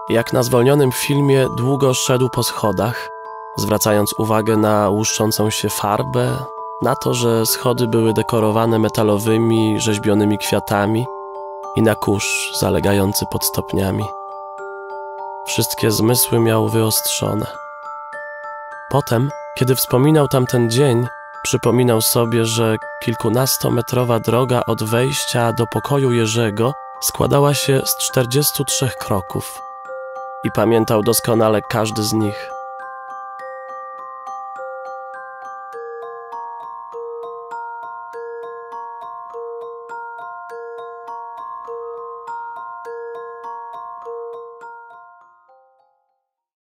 Jak na zwolnionym filmie długo szedł po schodach, zwracając uwagę na łuszczącą się farbę, na to, że schody były dekorowane metalowymi, rzeźbionymi kwiatami i na kurz zalegający pod stopniami. Wszystkie zmysły miał wyostrzone. Potem, kiedy wspominał tamten dzień, przypominał sobie, że kilkunastometrowa droga od wejścia do pokoju Jerzego składała się z 43 kroków i pamiętał doskonale każdy z nich.